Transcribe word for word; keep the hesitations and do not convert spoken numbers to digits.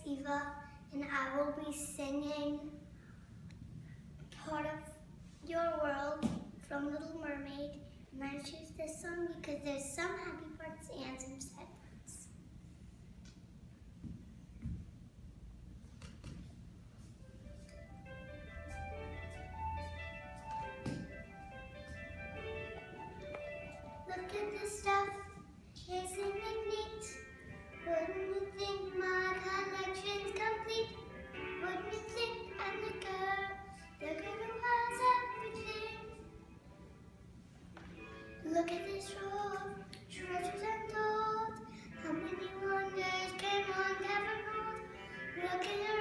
Eva, and I will be singing part of Your World from Little Mermaid. And I choose this song because there's some happy parts and some sad parts. Look at this stuff, isn't it neat? Wouldn't you think my collection's complete? Wouldn't you think I'm the girl, the girl who has everything? Look at this road, treasures untold. How many wonders can one ever hold? Look at her